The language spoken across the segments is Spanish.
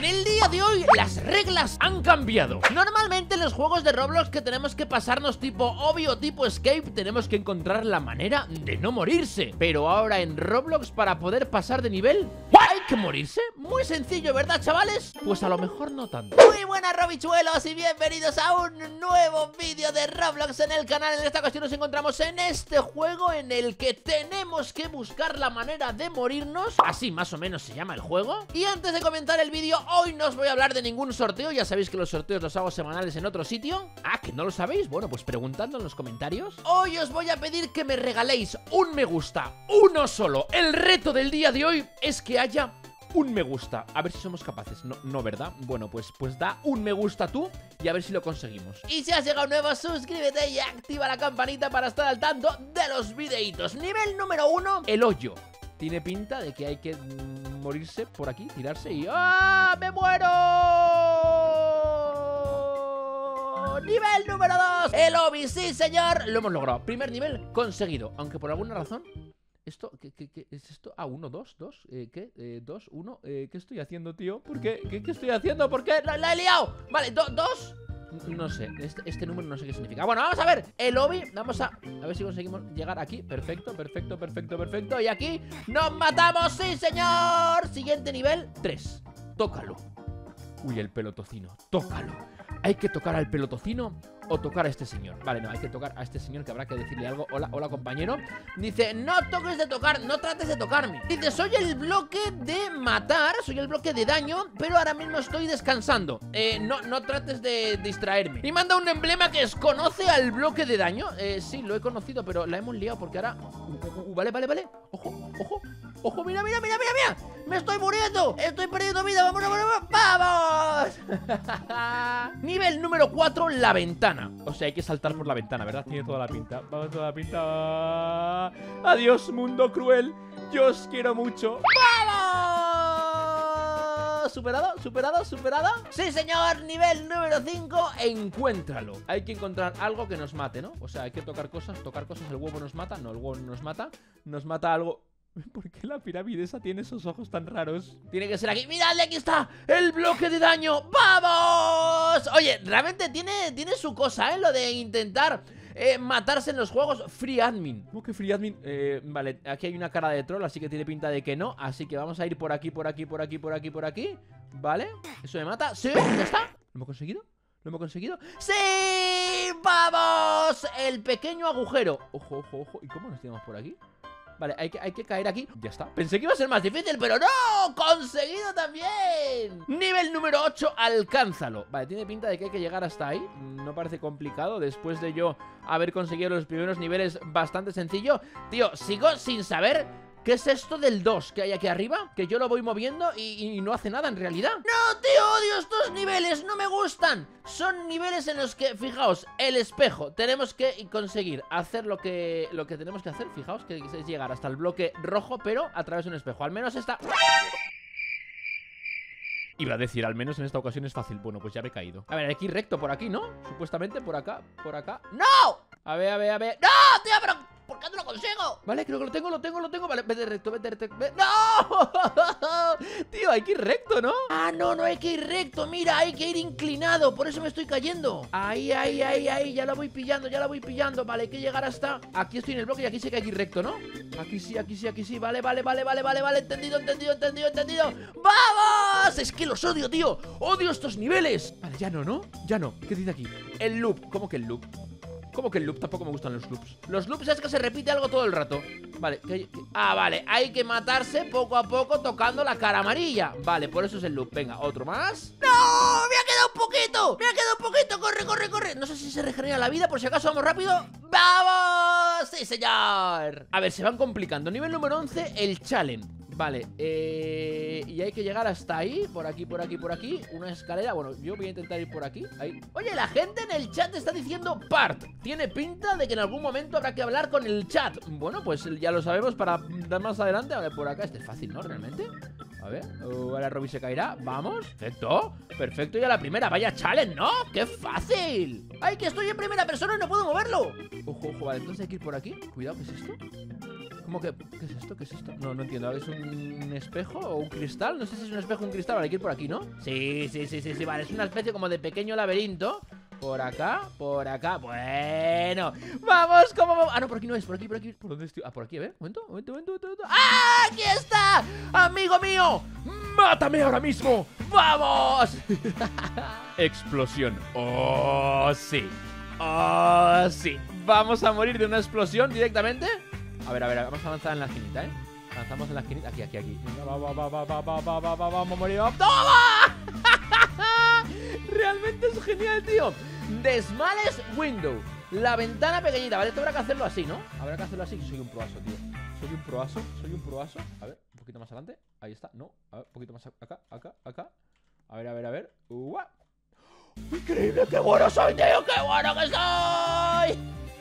En el día de hoy las reglas han cambiado. Normalmente en los juegos de Roblox que tenemos que pasarnos tipo obby o tipo escape, tenemos que encontrar la manera de no morirse. Pero ahora en Roblox, para poder pasar de nivel, ¿hay que morirse? Muy sencillo, ¿verdad, chavales? Pues a lo mejor no tanto. Muy buenas, Robichuelos, y bienvenidos a un nuevo vídeo de Roblox en el canal. En esta ocasión nos encontramos en este juego en el que tenemos que buscar la manera de morirnos. Así más o menos se llama el juego. Y antes de comenzar el vídeo, hoy no os voy a hablar de ningún sorteo. Ya sabéis que los sorteos los hago semanales en otro sitio. Ah, ¿que no lo sabéis? Bueno, pues preguntadlo en los comentarios. Hoy os voy a pedir que me regaléis un me gusta, uno solo. El reto del día de hoy es que haya un me gusta. A ver si somos capaces. No, ¿verdad? Bueno, pues da un me gusta tú y a ver si lo conseguimos. Y si has llegado nuevo, suscríbete y activa la campanita para estar al tanto de los videitos. Nivel número 1, el hoyo. Tiene pinta de que hay que morirse por aquí, tirarse y... ¡ah! ¡Me muero! Nivel número 2, el obby. Sí, señor, lo hemos logrado. Primer nivel conseguido. Aunque por alguna razón... ¿Esto? ¿Qué es esto? Ah, 1, 2, 2, ¿qué? 2, 1, ¿qué estoy haciendo, tío? ¿Por qué? ¿Qué estoy haciendo? ¿Por qué? ¡La he liado! Vale, 2, no sé, este número no sé qué significa. Bueno, vamos a ver, el obby, vamos a ver si conseguimos llegar aquí. Perfecto, perfecto, perfecto, perfecto. Y aquí nos matamos, sí, señor. Siguiente nivel, 3, tócalo. Uy, el pelotocino, tócalo. ¿Hay que tocar al pelotocino o tocar a este señor? Vale, no, hay que tocar a este señor, que habrá que decirle algo. Hola, hola, compañero. Dice, no toques de tocar, no trates de tocarme. Dice, soy el bloque de matar, soy el bloque de daño, pero ahora mismo estoy descansando. No trates de distraerme. Y manda un emblema que conoce al bloque de daño. Sí, lo he conocido, pero la hemos liado porque ahora... Vale. Ojo, mira. Me estoy muriendo. Estoy perdiendo vida. ¡Vamos! Nivel número 4, la ventana. O sea, hay que saltar por la ventana, ¿verdad? Tiene toda la pinta. Vamos, toda la pinta. Adiós, mundo cruel. Yo os quiero mucho. ¡Vamos! ¿Superado? Sí, señor. Nivel número 5, encuéntralo. Hay que encontrar algo que nos mate, ¿no? O sea, hay que tocar cosas. El huevo nos mata. No, el huevo no nos mata. Nos mata algo. ¿Por qué la pirámide esa tiene esos ojos tan raros? Tiene que ser aquí. ¡Miradle! Aquí está el bloque de daño. ¡Vamos! Oye, realmente tiene su cosa, ¿eh? Lo de intentar matarse en los juegos. Free admin. ¿Cómo que free admin? Vale, aquí hay una cara de troll, así que tiene pinta de que no. Así que vamos a ir por aquí. ¿Vale? ¿Eso me mata? ¿Sí? ¿Ya está? ¿Lo hemos conseguido? ¡Sí! ¡Vamos! El pequeño agujero. Ojo. ¿Y cómo nos tiramos por aquí? Vale, hay que caer aquí. Ya está. Pensé que iba a ser más difícil, pero no. ¡Conseguido también! Nivel número 8, alcánzalo. Vale, tiene pinta de que hay que llegar hasta ahí. No parece complicado. Después de yo haber conseguido los primeros niveles, bastante sencillo. Tío, sigo sin saber qué es esto del 2 que hay aquí arriba, que yo lo voy moviendo y no hace nada en realidad. ¡No, tío! ¡Odio estos niveles! ¡No me gustan! Son niveles en los que, fijaos, el espejo. Tenemos que conseguir hacer lo que tenemos que hacer. Fijaos que es llegar hasta el bloque rojo, pero a través de un espejo. Al menos esta... Iba a decir, al menos en esta ocasión es fácil. Bueno, pues ya me he caído. A ver, aquí recto, por aquí, ¿no? Supuestamente por acá. ¡No! A ver. ¡No, tío, pero... ¿por qué no lo consigo? Vale, creo que lo tengo. Vale, vete recto. ¡No! Tío, hay que ir recto, ¿no? Ah, no hay que ir recto. Mira, hay que ir inclinado. Por eso me estoy cayendo. Ahí. Ya la voy pillando. Vale, hay que llegar hasta... Aquí estoy en el bloque y aquí sí que hay que ir recto, ¿no? Aquí sí. Vale. Entendido. ¡Vamos! Es que los odio, tío. Odio estos niveles. Vale, ya no. ¿Qué dice aquí? El loop. ¿Cómo que el loop? Tampoco me gustan los loops. Los loops es que se repite algo todo el rato. Vale, vale, hay que matarse poco a poco tocando la cara amarilla. Vale, por eso es el loop. Venga, otro más. ¡No! ¡Me ha quedado un poquito! ¡Corre! No sé si se regenera la vida, por si acaso vamos rápido. ¡Vamos! ¡Sí, señor! A ver, se van complicando. Nivel número 11, el challenge. Vale, y hay que llegar hasta ahí. Por aquí. Una escalera. Bueno, yo voy a intentar ir por aquí. Ahí. Oye, la gente en el chat está diciendo part. Tiene pinta de que en algún momento habrá que hablar con el chat. Bueno, pues ya lo sabemos para dar más adelante. A ver, por acá. Este es fácil, ¿no? Realmente. A ver, ahora Robby se caerá. Vamos, perfecto, y a la primera. Vaya challenge, ¿no? ¡Qué fácil! ¡Ay, que estoy en primera persona y no puedo moverlo! Ojo, vale, entonces hay que ir por aquí. Cuidado, ¿qué es esto? ¿Cómo que? ¿Qué es esto? ¿Qué es esto? No, no entiendo. ¿Es un espejo o un cristal? No sé si es un espejo o un cristal. Vale, hay que ir por aquí, ¿no? Sí, vale. Es una especie como de pequeño laberinto. Por acá, por acá. Bueno, vamos, ¿cómo vamos? Ah, no, por aquí no es, por aquí. ¿Por dónde estoy? Ah, por aquí, a ver, momento. ¡Ah, aquí está! ¡Amigo mío! ¡Mátame ahora mismo! ¡Vamos! Explosión. ¡Oh, sí! ¡Oh, sí! ¿Vamos a morir de una explosión directamente? A ver, vamos a avanzar en la esquinita, ¿eh? Avanzamos en la esquinita, aquí. Venga, vamos a morir. ¡Toma! Realmente es genial, tío. The smallest window. La ventana pequeñita, ¿vale? Esto habrá que hacerlo así, ¿no? Habrá que hacerlo así. Soy un proazo, tío. Soy un proazo. A ver, un poquito más adelante. Ahí está, no. A ver, un poquito más acá. A ver. ¡Increíble! ¡Qué bueno soy, tío! ¡Qué bueno que soy!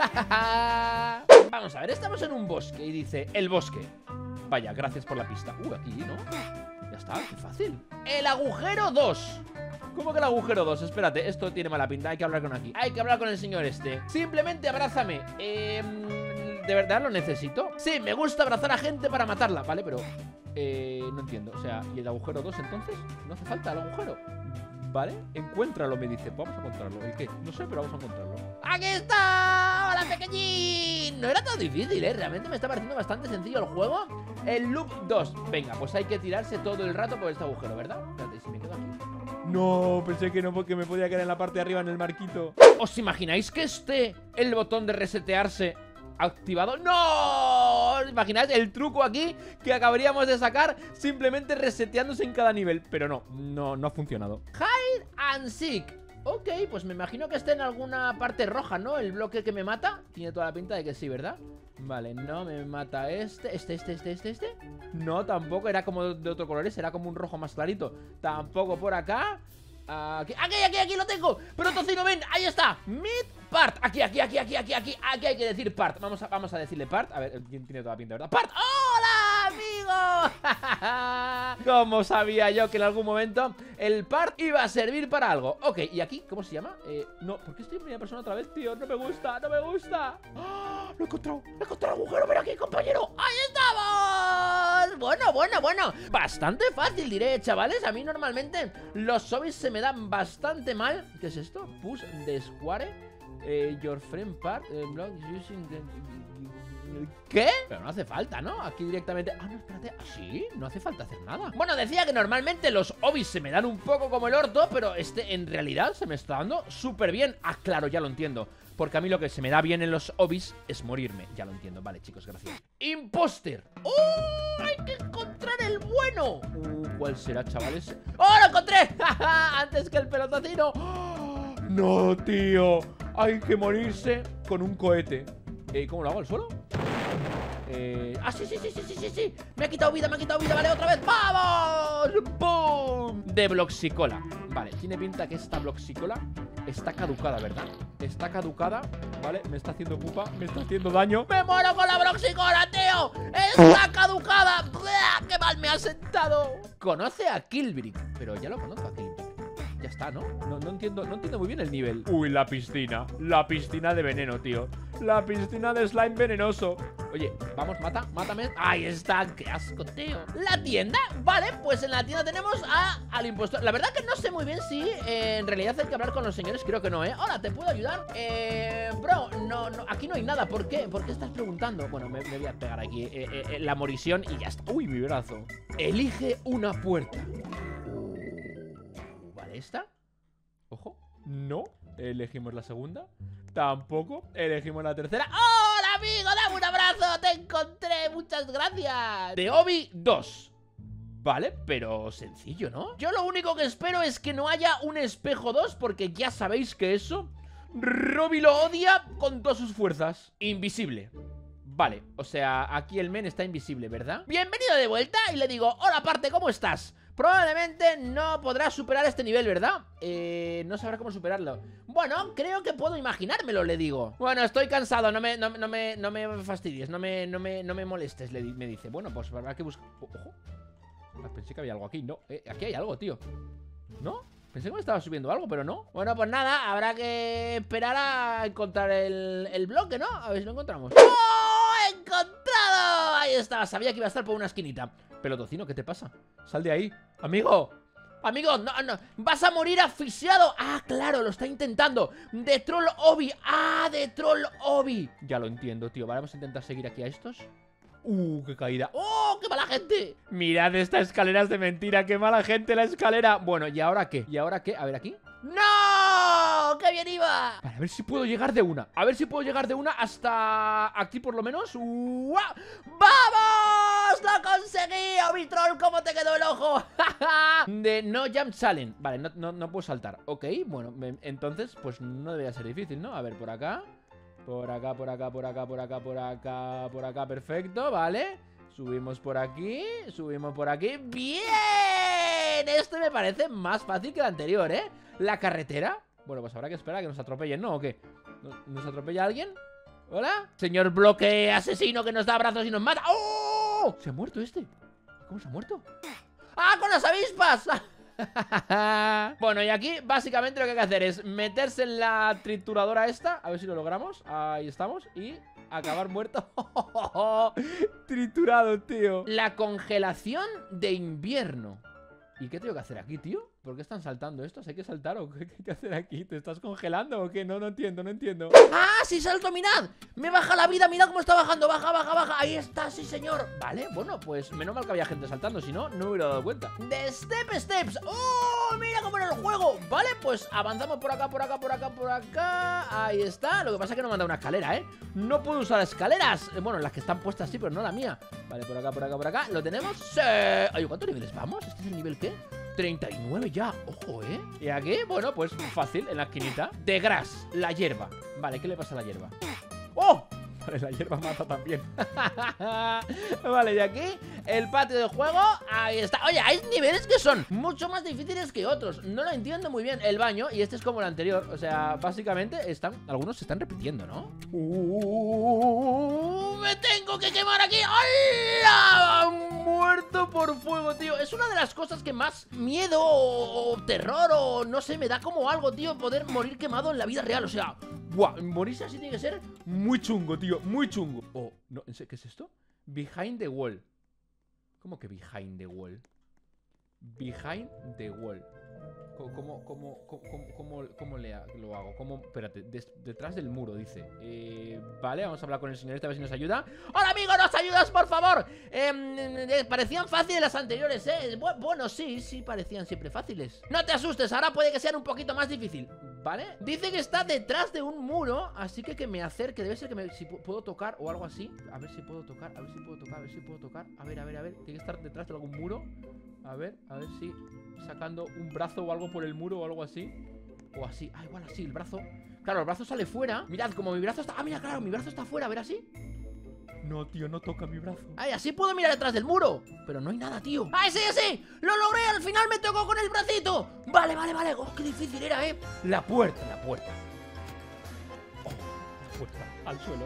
Vamos a ver, estamos en un bosque y dice, el bosque. Vaya, gracias por la pista. Aquí, ¿no? Ya está, qué fácil. El agujero 2. ¿Cómo que el agujero 2? Espérate, esto tiene mala pinta. Hay que hablar con aquí. Hay que hablar con el señor este. Simplemente abrázame. ¿De verdad lo necesito? Sí, me gusta abrazar a gente para matarla, ¿vale? Pero no entiendo. O sea, ¿y el agujero 2 entonces? ¿No hace falta el agujero? ¿Vale? Encuéntralo, me dice. Vamos a encontrarlo. ¿El qué? No sé, pero vamos a encontrarlo. ¡Aquí está! ¡Hola, pequeñín! No era tan difícil, ¿eh? Realmente me está pareciendo bastante sencillo el juego. El loop 2. Venga, pues hay que tirarse todo el rato por este agujero, ¿verdad? Espérate, si me quedo aquí. No, pensé que no, porque me podía quedar en la parte de arriba en el marquito. ¿Os imagináis que esté el botón de resetearse activado? ¡No! ¿Os imagináis el truco aquí que acabaríamos de sacar simplemente reseteándose en cada nivel? Pero no ha funcionado. Hide and seek. Ok, pues me imagino que esté en alguna parte roja, ¿no? El bloque que me mata. Tiene toda la pinta de que sí, ¿verdad? Vale, no me mata este. No, tampoco, era como de otro color. Era como un rojo más clarito. Tampoco por acá. Aquí lo tengo. Pero tocino, ven, ahí está. Mid part. Aquí hay que decir part. Vamos a decirle part. A ver, tiene toda la pinta, ¿verdad? Part. ¡Hola, amigo! Como sabía yo que en algún momento el part iba a servir para algo. Ok, ¿y aquí? ¿Cómo se llama? No, ¿por qué estoy en primera persona otra vez, tío? No me gusta. ¡Oh! Lo he encontrado el agujero. Ven aquí, compañero. ¡Ahí estamos! Bueno. Bastante fácil, diré, chavales. A mí normalmente los zombies se me dan bastante mal. ¿Qué es esto? Push the square. Your friend part. Block using the... ¿Qué? Pero no hace falta, ¿no? Aquí directamente... Ah, no, espérate. ¿Sí? No hace falta hacer nada. Bueno, decía que normalmente los obis se me dan un poco como el orto, pero este en realidad se me está dando súper bien. Ah, claro, ya lo entiendo. Porque a mí lo que se me da bien en los obis es morirme. Ya lo entiendo. Vale, chicos, gracias. ¡Imposter! ¡Oh! ¡Hay que encontrar el bueno! ¿Cuál será, chavales? ¡Oh, lo encontré! Antes que el pelotacino. ¡Oh! ¡No, tío! Hay que morirse con un cohete. ¿Cómo lo hago? ¿Al suelo? Sí. Me ha quitado vida, vale, otra vez. ¡Vamos! ¡Boom! De Bloxicola. Vale, tiene pinta que esta Bloxicola está caducada, ¿verdad? Está caducada, ¿vale? Me está haciendo pupa, me está haciendo daño. ¡Me muero con la Bloxicola, tío! ¡Está caducada! ¡Qué mal me ha sentado! Conoce a Killbrick, pero ya lo conozco a Killbrick. Ya está, ¿no? No entiendo muy bien el nivel. Uy, la piscina de veneno, tío. La piscina de slime venenoso. Oye, vamos, mátame. Ahí está, qué asco, tío. La tienda, vale, pues en la tienda tenemos al impostor. La verdad que no sé muy bien si en realidad hay que hablar con los señores. Creo que no, ¿eh? Hola, ¿te puedo ayudar? Bro, no, aquí no hay nada. ¿Por qué? ¿Por qué estás preguntando? Bueno, me voy a pegar aquí la morisión y ya está. Uy, mi brazo. Elige una puerta. ¿Esta? Ojo, no. Elegimos la segunda. Tampoco. Elegimos la tercera. ¡Hola, amigo! ¡Dame un abrazo! ¡Te encontré! ¡Muchas gracias! De Obi 2. Vale, pero sencillo, ¿no? Yo lo único que espero es que no haya un espejo 2, porque ya sabéis que eso Robbie lo odia con todas sus fuerzas. Invisible. Vale, o sea, aquí el men está invisible, ¿verdad? Bienvenido de vuelta y le digo, hola, parte, ¿cómo estás? Probablemente no podrás superar este nivel, ¿verdad? No sabrá cómo superarlo. Bueno, creo que puedo imaginármelo, le digo. Bueno, estoy cansado, no me fastidies, no me molestes, me dice. Bueno, pues habrá que buscar... Ojo. Pensé que había algo aquí, no, aquí hay algo, tío. ¿No? Pensé que me estaba subiendo algo, pero no. Bueno, pues nada, habrá que esperar a encontrar el bloque, ¿no? A ver si lo encontramos. ¡Oh! ¡He encontrado! Ahí Ahí está, sabía que iba a estar por una esquinita. Pelotocino, ¿qué te pasa? Sal de ahí, amigo. Amigo, no, vas a morir asfixiado. Ah, claro, lo está intentando. De Troll Obi, de Troll Obi. Ya lo entiendo, tío, vale, vamos a intentar seguir aquí a estos. Qué caída. ¡Oh, qué mala gente! Mirad, esta escalera es de mentira. Qué mala gente la escalera. Bueno, ¿y ahora qué? ¿Y ahora qué? A ver, aquí. ¡No! ¡Qué bien iba! Vale, a ver si puedo llegar de una. A ver si puedo llegar de una hasta aquí por lo menos. ¡Vamos! ¡Lo conseguí! ¡Obitrol! ¿Cómo te quedó el ojo? De no jump challenge. Vale, no puedo saltar. Ok, bueno, entonces pues no debería ser difícil, ¿no? A ver, por acá. Por acá, por acá, por acá, por acá, por acá, por acá, perfecto, vale. Subimos por aquí, subimos por aquí. ¡Bien! Este me parece más fácil que el anterior, ¿eh? La carretera. Bueno, pues habrá que esperar a que nos atropellen, ¿no? ¿O qué? ¿Nos atropella alguien? ¿Hola? Señor bloque asesino que nos da abrazos y nos mata. ¡Oh! ¿Se ha muerto este? ¿Cómo se ha muerto? ¡Ah, con las avispas! Bueno, y aquí básicamente lo que hay que hacer es meterse en la trituradora esta. A ver si lo logramos. Ahí estamos. Y acabar muerto. Triturado, tío. La congelación de invierno. ¿Y qué tengo que hacer aquí, tío? ¿Por qué están saltando estos? ¿Hay que saltar o qué hay que hacer aquí? ¿Te estás congelando o qué? No entiendo, no entiendo. ¡Ah, sí salto, mirad! Me baja la vida, mirad cómo está bajando. Baja, baja, baja. Ahí está, sí, señor. Vale, bueno, pues menos mal que había gente saltando. Si no, no me hubiera dado cuenta. De Step Steps. ¡Oh! Mira cómo era el juego. Vale, pues avanzamos por acá, por acá, por acá, por acá. Ahí está. Lo que pasa es que no me han dado una escalera, ¿eh? No puedo usar escaleras. Bueno, las que están puestas sí, pero no la mía. Vale, por acá, por acá, por acá. ¿Lo tenemos? ¡Sí! Ay, ¿cuántos niveles vamos? ¿Este es el nivel qué? 39 ya, ojo, ¿eh? Y aquí, bueno, pues fácil, en la esquinita. De Grass, la hierba. Vale, ¿qué le pasa a la hierba? ¡Oh! Vale, la hierba mata también. Vale, y aquí el patio de juego, ahí está. Oye, hay niveles que son mucho más difíciles que otros. No lo entiendo muy bien. El baño, y este es como el anterior. O sea, básicamente algunos se están repitiendo, ¿no? ¡Me tengo que quemar aquí! ¡Hola! Muerto por fuego, tío. Es una de las cosas que más miedo o terror o no sé, me da como algo, tío, poder morir quemado en la vida real. O sea, ¡buah! Morirse así tiene que ser muy chungo, tío, muy chungo. Oh, no, ¿qué es esto? Behind the wall. ¿Cómo que behind the wall? Behind the wall. ¿Cómo lo hago? Espérate, detrás del muro, dice. Vale, vamos a hablar con el señorito a ver si nos ayuda. ¡Hola, amigo! ¿Nos ayudas, por favor? Parecían fáciles las anteriores, ¿eh? Bueno, sí, parecían siempre fáciles. No te asustes, ahora puede que sean un poquito más difícil. ¿Vale? Dice que está detrás de un muro, así que me acerque. Debe ser que si puedo tocar o algo así. A ver si puedo tocar, a ver si puedo tocar, a ver si puedo tocar. A ver. Tiene que estar detrás de algún muro. A ver si sacando un brazo o algo por el muro o algo así. O así, igual así, el brazo. Claro, el brazo sale fuera. Mirad, como mi brazo está... mira, claro, mi brazo está fuera, a ver así. No, tío, no toca mi brazo. Así puedo mirar detrás del muro. Pero no hay nada, tío. Sí! ¡Lo logré! Al final me tocó con el bracito. Vale. Oh, qué difícil era, La puerta. Oh, la puerta, al suelo.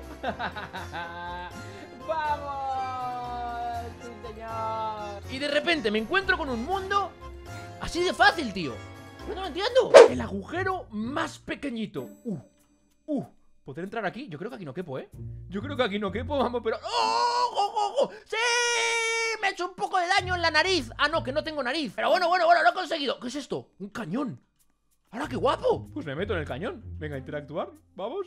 ¡Vamos! ¡Sí, señor! Y de repente me encuentro con un mundo así de fácil, tío. Yo no lo entiendo. El agujero más pequeñito. ¿Podré entrar aquí? Yo creo que aquí no quepo, ¿eh? Yo creo que aquí no quepo, vamos, pero... ¡Oh! ¡Sí! Me he hecho un poco de daño en la nariz. No, que no tengo nariz. Pero bueno, lo he conseguido. ¿Qué es esto? Un cañón. ¡Ahora qué guapo! Pues me meto en el cañón. Venga, a interactuar. ¡Vamos!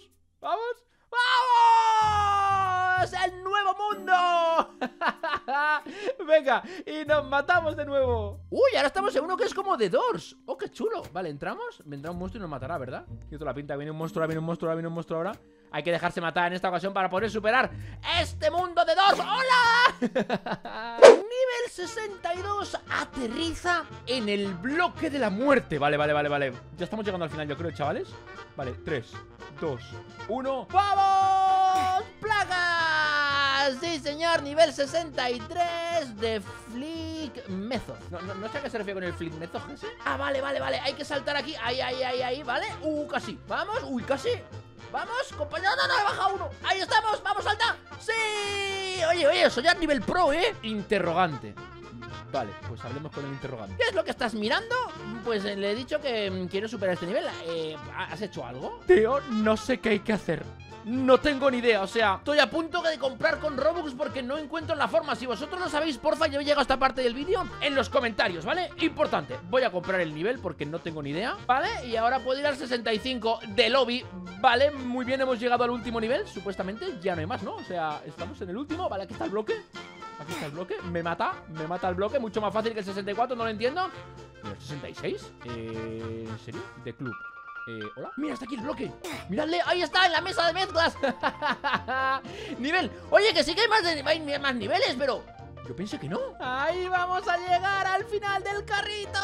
¡El nuevo mundo! Venga, y nos matamos de nuevo. Ahora estamos en uno que es como de Doors. ¡Oh, qué chulo! Vale, entramos. Vendrá un monstruo y nos matará, ¿verdad? Tiene toda la pinta. Viene un monstruo ahora. Hay que dejarse matar en esta ocasión para poder superar este mundo de Doors. ¡Hola! Nivel 62. Aterriza en el bloque de la muerte. Vale. Ya estamos llegando al final, yo creo, chavales. Vale, 3, 2, 1. ¡Vamos! ¡Plagas! Sí, señor, nivel 63 de Flick Method. No sé a qué se refiere con el Flick Method, ¿sí? Vale. Hay que saltar aquí. Ahí, ¿vale? Casi. Vamos. Casi. Vamos, compañero. No, he bajado uno. Ahí estamos. Vamos, salta. ¡Sí! Oye, soy a nivel pro, ¿eh? Interrogante. Vale, pues hablemos con el interrogante. ¿Qué es lo que estás mirando? Pues le he dicho que quiero superar este nivel. ¿Has hecho algo? Tío, no sé qué hay que hacer. No tengo ni idea, o sea, estoy a punto de comprar con Robux porque no encuentro la forma. Si vosotros lo sabéis, porfa, yo he llegado a esta parte del vídeo en los comentarios, ¿vale? Importante, voy a comprar el nivel porque no tengo ni idea, ¿vale? Y ahora puedo ir al 65 de lobby, ¿vale? Muy bien, hemos llegado al último nivel, supuestamente, ya no hay más, ¿no? O sea, estamos en el último, ¿vale? Aquí está el bloque. Aquí está el bloque, me mata el bloque, mucho más fácil que el 64, no lo entiendo. ¿Y el 66? ¿En serio? De club. ¿Hola? Mira, está aquí el bloque. Miradle, ahí está, en la mesa de mezclas. Nivel. Oye, que sí que hay más niveles, pero yo pensé que no. Ahí vamos a llegar al final del carrito.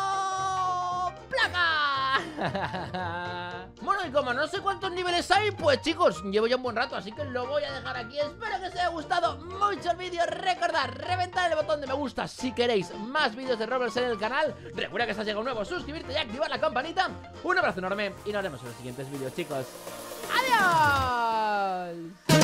¡Placa! Bueno, y como no sé cuántos niveles hay, pues chicos, llevo ya un buen rato, así que lo voy a dejar aquí. Espero que os haya gustado mucho el vídeo. Recordad, reventar el botón de me gusta si queréis más vídeos de Roblox en el canal. Recuerda que si has llegado nuevo, suscribirte y activar la campanita. Un abrazo enorme y nos vemos en los siguientes vídeos, chicos. ¡Adiós!